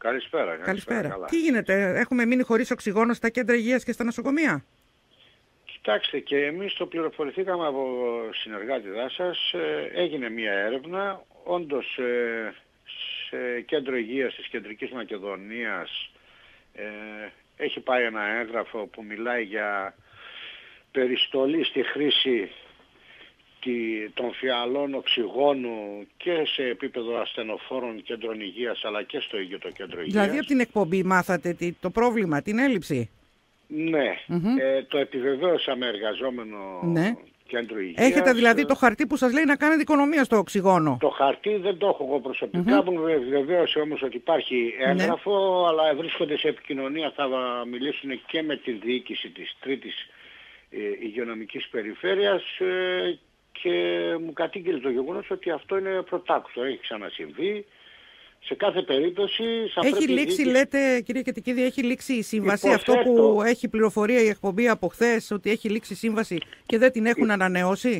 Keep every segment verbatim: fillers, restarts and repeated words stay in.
Καλησπέρα. Καλησπέρα. Καλησπέρα. Τι γίνεται, έχουμε μείνει χωρίς οξυγόνο στα κέντρα υγείας και στα νοσοκομεία? Κοιτάξτε, και εμείς το πληροφορηθήκαμε από συνεργάτηδά σας. Έγινε μια έρευνα. Όντως, σε κέντρο υγείας της Κεντρικής Μακεδονίας ε, έχει πάει ένα έγγραφο που μιλάει για περιστολή στη χρήση των φιαλών οξυγόνου και σε επίπεδο ασθενοφόρων κέντρων υγείας, αλλά και στο ίδιο το κέντρο υγείας. Δηλαδή από την εκπομπή μάθατε το πρόβλημα, την έλλειψη? Ναι, mm-hmm. ε, το επιβεβαίωσαμε εργαζόμενο ναι. κέντρο υγείας. Έχετε δηλαδή το χαρτί που σας λέει να κάνετε οικονομία στο οξυγόνο? Το χαρτί δεν το έχω εγώ προσωπικά, mm-hmm. μου επιβεβαίωσε όμως ότι υπάρχει έγγραφο, ναι. αλλά βρίσκονται σε επικοινωνία, θα μιλήσουν και με την διοίκηση της τρίτης ε, υγειονομικής περιφέρειας ε, και μου κατήγγειλε το γεγονός ότι αυτό είναι πρωτάκουστο, έχει ξανασυμβεί. Σε κάθε περίπτωση... Έχει λήξει, δίκη... λέτε κύριε Κετικίδη, έχει λήξει η σύμβαση? Υποθέτω... Αυτό που έχει πληροφορία η εκπομπή από χθες, ότι έχει λήξει η σύμβαση και δεν την έχουν Υ... ανανεώσει?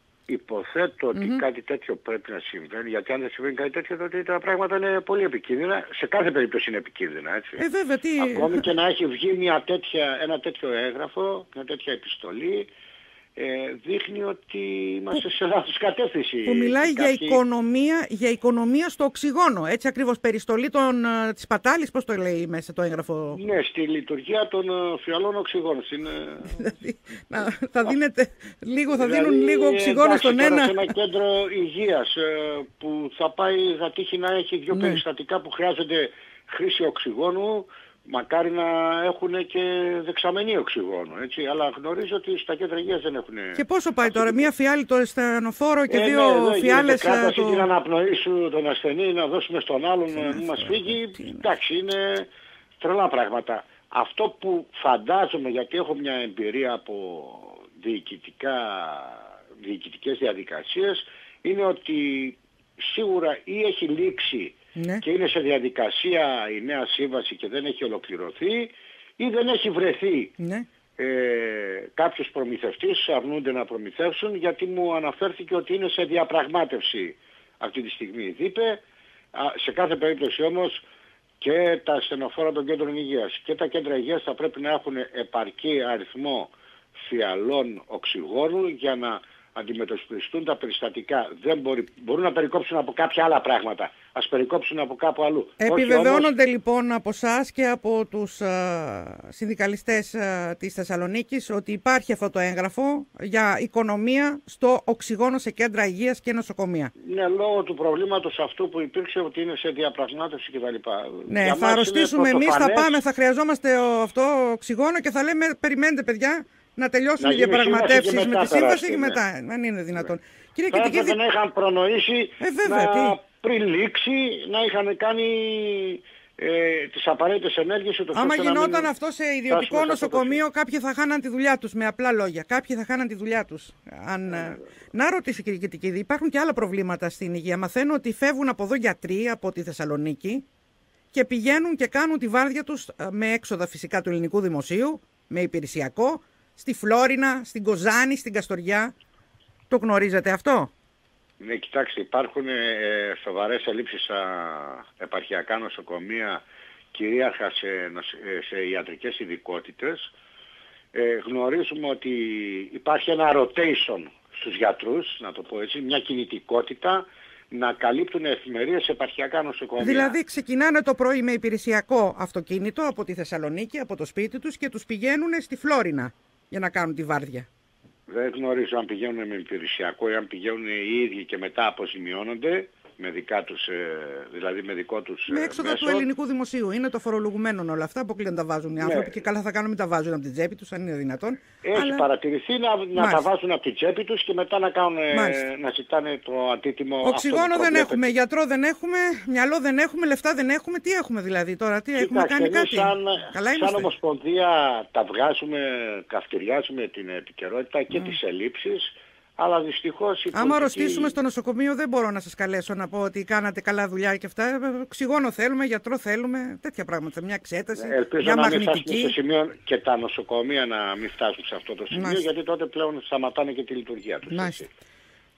Υποθέτω ότι mm-hmm. κάτι τέτοιο πρέπει να συμβαίνει, γιατί αν δεν συμβαίνει κάτι τέτοιο, τότε τα πράγματα είναι πολύ επικίνδυνα. Σε κάθε περίπτωση είναι επικίνδυνα, έτσι. Ε, βέβαια, τι... Ακόμη και να έχει βγει μια τέτοια, ένα τέτοιο έγγραφο, μια τέτοια επιστολή, Ε, δείχνει ότι είμαστε σε λάθος κατεύθυνση. Που μιλάει για, κάποιοι... οικονομία, για οικονομία στο οξυγόνο. Έτσι ακριβώς, περιστολή των, της πατάλης, πώς το λέει μέσα το έγγραφο? Ναι, στη λειτουργία των φιαλών οξυγόνων. Είναι... δηλαδή, να, θα δίνετε λίγο, θα δηλαδή, δίνουν λίγο οξυγόνο εντάξει, στον ένα. Σε ένα κέντρο υγείας που θα πάει, θα τύχει να έχει δύο ναι. περιστατικά που χρειάζονται χρήση οξυγόνου. Μακάρι να έχουν και δεξαμενή οξυγόνο, έτσι. Αλλά γνωρίζω ότι στα κέντρα υγείας δεν έχουν... Και πόσο πάει τώρα, μία φιάλη το ασθενοφόρο και ε, δύο ναι, φιάλες... Κράταση το... την αναπνοή σου τον ασθενή, να δώσουμε στον άλλον να μας φύγει. Εντάξει, είναι τρελά πράγματα. Αυτό που φαντάζομαι, γιατί έχω μια εμπειρία από διοικητικά, διοικητικές διαδικασίες, είναι ότι σίγουρα ή έχει λήξει ναι. και είναι σε διαδικασία η νέα σύμβαση και δεν έχει ολοκληρωθεί, ή δεν έχει βρεθεί ναι. ε, κάποιος προμηθευτής, αρνούνται να προμηθεύσουν, γιατί μου αναφέρθηκε ότι είναι σε διαπραγμάτευση αυτή τη στιγμή η ΔΥΠΕ. Σε κάθε περίπτωση όμως και τα ασθενοφόρα των κέντρων υγείας και τα κέντρα υγείας θα πρέπει να έχουν επαρκή αριθμό φιαλών οξυγόνου για να αντιμετωπιστούν τα περιστατικά. Δεν μπορεί, μπορούν να περικόψουν από κάποια άλλα πράγματα. Ας περικόψουν από κάπου αλλού. Επιβεβαιώνονται όμως... λοιπόν από εσάς και από τους α, συνδικαλιστές α, της Θεσσαλονίκης ότι υπάρχει αυτό το έγγραφο για οικονομία στο οξυγόνο σε κέντρα υγείας και νοσοκομεία. Ναι, λόγω του προβλήματος αυτού που υπήρξε, ότι είναι σε διαπραγμάτευση κτλ. Ναι, για θα αρρωστήσουμε εμείς, θα πάμε, θα χρειαζόμαστε αυτό οξυγόνο και θα λέμε περιμένετε παιδιά να τελειώσουν οι διαπραγματεύσεις με τη σύμβαση και μετά, αν είναι δυνατόν. Ναι. Κύριε θα Κετικίδη... δεν είχαν προνοήσει ε, βέβαια, να τι... πριν λήξει να είχαν κάνει ε, τις απαραίτητες ενέργειες. Άμα γινόταν μην... αυτό σε ιδιωτικό νοσοκομείο, κάποιοι θα χάναν τη δουλειά τους, με απλά λόγια. Κάποιοι θα χάναν τη δουλειά τους. Αν... Ε, να ρωτήσει κύριε Κετικίδη, υπάρχουν και άλλα προβλήματα στην υγεία. Μαθαίνω ότι φεύγουν από εδώ γιατροί από τη Θεσσαλονίκη και πηγαίνουν και κάνουν τη βάρδια τους με έξοδα φυσικά του ελληνικού δημοσίου, με υπηρεσιακό, στη Φλόρινα, στην Κοζάνη, στην Καστοριά. Το γνωρίζετε αυτό? Ναι, κοιτάξτε, υπάρχουν ε, σοβαρές ελλείψεις στα επαρχιακά νοσοκομεία, κυρίαρχα σε, σε ιατρικές ειδικότητες. Ε, γνωρίζουμε ότι υπάρχει ένα rotation στους γιατρούς, να το πω έτσι, μια κινητικότητα να καλύπτουν εφημερίες σε επαρχιακά νοσοκομεία. Δηλαδή ξεκινάνε το πρωί με υπηρεσιακό αυτοκίνητο από τη Θεσσαλονίκη, από το σπίτι τους και τους πηγαίνουν στη Φλόρινα για να κάνουν τη βάρδια. Δεν γνωρίζω αν πηγαίνουν με υπηρεσιακό ή αν πηγαίνουν οι ίδιοι και μετά αποζημιώνονται με δικά τους, δηλαδή με δικό τους με έξοδα μέσο. Του ελληνικού δημοσίου. Είναι το φορολογουμένο όλα αυτά. Αποκλείον τα βάζουν οι άνθρωποι, ναι. και καλά θα κάνουν μην τα βάζουν από την τσέπη τους, αν είναι δυνατόν. Έχει αλλά... παρατηρηθεί να, να τα βάζουν από την τσέπη τους και μετά να, κάνουν, να ζητάνε το αντίτιμο. Οξυγόνο δεν έχουμε, γιατρό δεν έχουμε, μυαλό δεν έχουμε, λεφτά δεν έχουμε. Τι έχουμε δηλαδή τώρα, τι Κοιτάξτε, έχουμε κάνει κάτι. Σαν, σαν Ομοσπονδία τα βγάζουμε, καυτηριάζουμε την επικαιρότητα και mm. τις ελλείψεις. Αλλά δυστυχώς... Άμα πολιτική... αρρωστήσουμε στο νοσοκομείο δεν μπορώ να σας καλέσω να πω ότι κάνατε καλά δουλειά και αυτά. Οξυγόνο θέλουμε, γιατρό θέλουμε, τέτοια πράγματα. Μια εξέταση, ελπίζω μια να μαγνητική. μην φτάσουμε στο σημείο και τα νοσοκομεία να μην φτάσουν σε αυτό το σημείο, Μάλιστα. γιατί τότε πλέον σταματάνε και τη λειτουργία τους.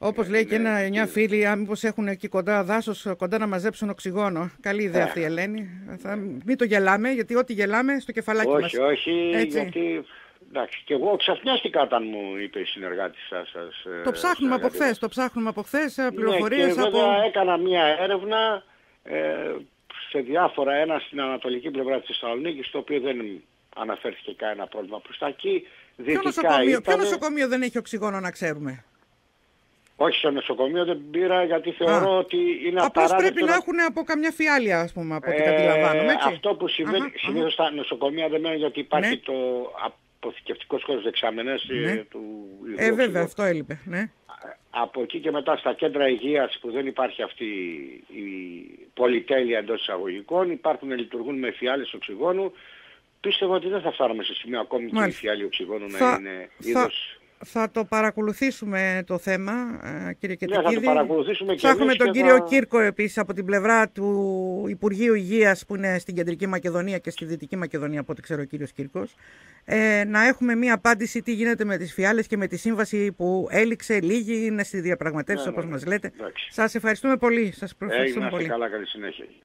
Όπως λέει και ένα, μια φίλη, αν μήπως έχουν εκεί κοντά δάσος, κοντά να μαζέψουν οξυγόνο. Καλή ιδέα αυτή η Ελένη. Θα, μην το γελάμε, γιατί ό,τι γελάμε στο κεφαλάκι όχι, μας. Όχι, όχι, γιατί... Εντάξει, και εγώ ξαφνιάστηκα όταν μου είπε η συνεργάτη σας. σας το ψάχνουμε από χθες, το ψάχνουμε από χθες, πληροφορίες. Ναι, και από... βέβαια έκανα μια έρευνα ε, σε διάφορα, ένα στην ανατολική πλευρά της Θεσσαλονίκης, το οποίο δεν αναφέρθηκε κανένα πρόβλημα προς τα εκεί. Ποιο νοσοκομείο, ποιο νοσοκομείο δεν έχει οξυγόνο, να ξέρουμε? Όχι, στο νοσοκομείο δεν πήρα, γιατί θεωρώ Α, ότι είναι απαράδεκτο. Απλώς πρέπει να έχουν από καμιά φιάλια, ας πούμε, από ό,τι ε, καταλαβαίνουμε. Έτσι. Αυτό που συμβαίνει, συνήθως στα νοσοκομεία δεν μένουν, γιατί υπάρχει ναι. το αποθηκευτικός χώρος δεξαμενές ναι. του Ε, βέβαια, αυτό έλειπε. Ναι. Από εκεί και μετά στα κέντρα υγείας που δεν υπάρχει αυτή η πολυτέλεια εντός εισαγωγικών, υπάρχουν, λειτουργούν με φιάλες οξυγόνου. Πίστευα ότι δεν θα φτάνουμε σε σημείο ακόμη Μάλιστα. και η φιάλη οξυγόνου θα, να είναι είδος... Θα το παρακολουθήσουμε το θέμα, κύριε Κετρικίδη. Ναι, θα το παρακολουθήσουμε και Ψάχνουμε τον κύριο θα... Κύρκο επίσης από την πλευρά του Υπουργείου Υγείας, που είναι στην Κεντρική Μακεδονία και στη Δυτική Μακεδονία, από ό,τι ξέρω ο κύριος Κύρκος. Ε, να έχουμε μία απάντηση τι γίνεται με τις φιάλες και με τη σύμβαση που έληξε, λίγη, είναι στη διαπραγματεύση, ναι, όπως ναι, μας λέτε. Εντάξει. Σας ευχαριστούμε πολύ. Σας ευχαριστούμε πολύ. Καλά, καλή συνέχεια.